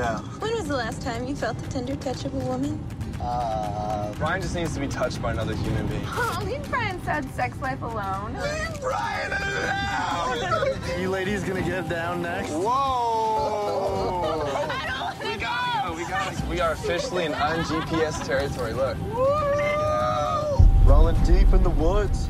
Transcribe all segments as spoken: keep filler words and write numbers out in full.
know. When was the last time you felt the tender touch of a woman? Uh, Brian just needs to be touched by another human being. Oh, leave Brian's sad sex life alone. leave Brian alone! You ladies gonna get down next? Whoa! I don't want to We go. got it. We got it. We are officially in un-G P S territory. Look. Rolling deep in the woods.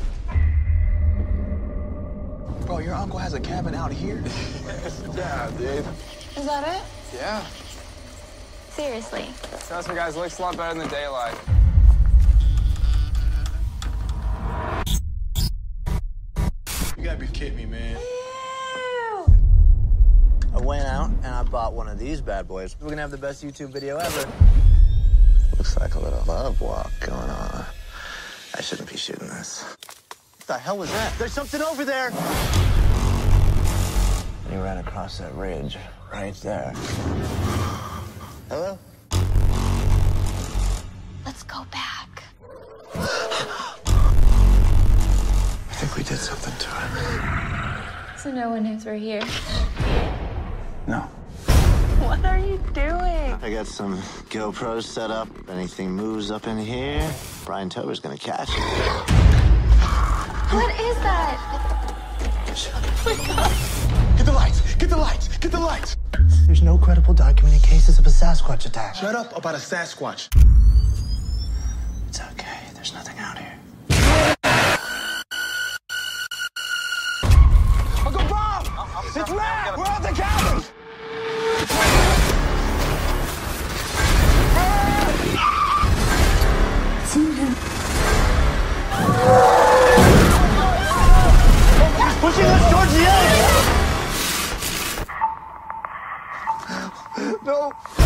Bro, your uncle has a cabin out here? Yeah, dude. Is that it? Yeah. Seriously. Trust me, guys, looks a lot better in the daylight. You gotta be kidding me, man. I went out and I bought one of these bad boys. We're gonna have the best YouTube video ever. Looks like a little love walk going on. I shouldn't be shooting this. What the hell was that? There's something over there! You ran across that ridge right there. Hello? Let's go back. I think we did something to it. So no one knows we're here. No. What are you doing? I got some GoPros set up. If anything moves up in here, Brian Tober's gonna catch it. What is that? Get the lights! Get the lights! Get the lights! There's no credible documented cases of a Sasquatch attack. Shut up about a Sasquatch. It's okay. There's nothing out here. Uncle Bob! It's Matt! We're at the cabin! He's pushing us towards the edge! No!